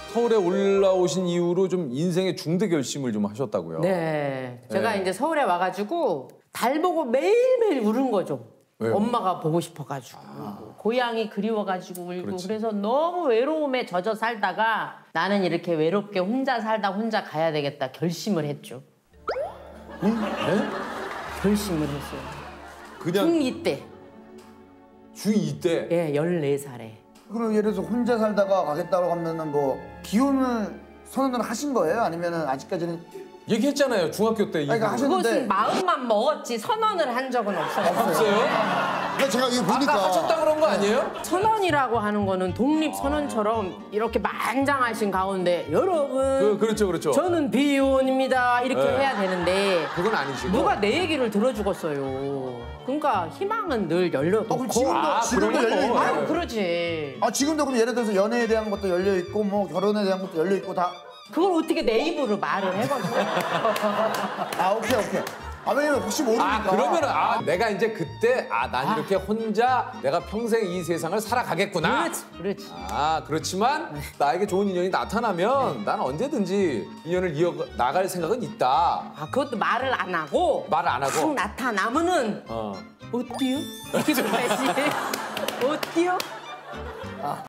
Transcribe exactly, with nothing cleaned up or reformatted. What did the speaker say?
서울에 올라오신 이후로 좀 인생의 중대 결심을 좀 하셨다고요? 네. 제가 네. 이제 서울에 와가지고 달 보고 매일매일 울은 거죠. 왜요? 엄마가 보고 싶어가지고. 아. 고향이 그리워가지고 울고. 그렇지. 그래서 너무 외로움에 젖어 살다가 나는 이렇게 외롭게 혼자 살다 혼자 가야 되겠다 결심을 했죠. 응? 네? 결심을 했어요. 그냥 중이 때. 중이 때? 예, 열네 살에. 그럼 예를 들어서 혼자 살다가 가겠다고 하면은 뭐 기혼을 선언을 하신 거예요? 아니면은 아직까지는 얘기했잖아요, 중학교 때. 그러니까 하셨- 그것은 근데- 마음만 먹었지 선언을 한 적은 없어요. 없어요? 근데 제가 이거 보니까 아까 하셨다 그런 거 아니에요? 선언이라고 하는 거는 독립 선언처럼 이렇게 만장하신 가운데 여러분 그, 그렇죠, 그렇죠. 저는 비혼입니다 이렇게 네. 해야 되는데 그건 아니시고. 누가 내 얘기를 들어주겠어요. 그러니까 희망은 늘 열려놓고. 어, 그럼 지금도 아, 지금도 그런 거. 열려 있나요? 아유 그러지. 아 지금도 그럼 예를 들어서 연애에 대한 것도 열려 있고 뭐 결혼에 대한 것도 열려 있고 다. 그걸 어떻게 내 입으로 말을 해가지고. 아 오케이 오케이. 아 왜냐면 혹시 모르니까. 아, 그러면은, 아, 내가 이제 그때, 아, 난 이렇게 혼자 내가 평생 이 세상을 살아가겠구나. 그렇지 그렇지. 아, 그렇지만 나에게 좋은 인연이 나타나면 난 언제든지 인연을 이어 나갈 생각은 있다. 아 그것도 말을 안 하고 말을 안 하고. 딱 나타나면은 어. 어때요? 이렇게 말지. 어때요?